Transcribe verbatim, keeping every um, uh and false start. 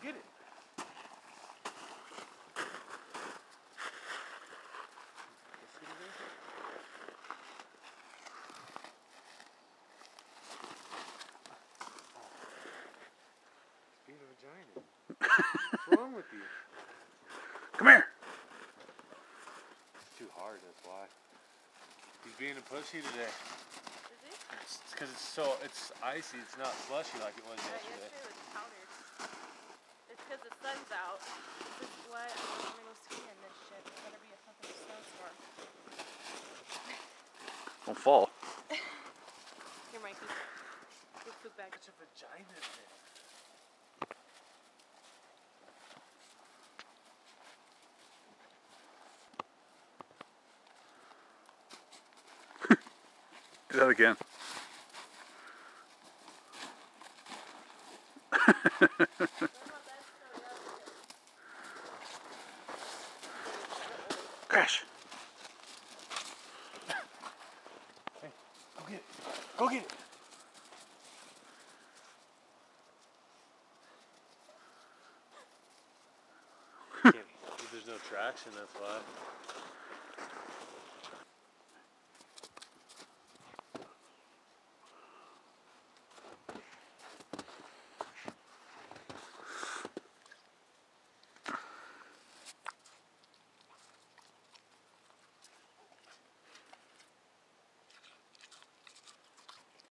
get it. Being a vagina. What's wrong with you? Come here. It's too hard, that's why. He's being a pussy today. Is he? It's because it's so, it's icy, it's not slushy like it was Yeah, yesterday. yesterday was powdered. It's because the sun's out. This is what I'm gonna go ski in this shit. It's gonna be a fucking snowstorm. Don't fall. Here, Mikey. Your poop bag. Such a vagina today. Do that again. Crash. Hey, go get it. Go get it. Can't, there's no traction, that's why.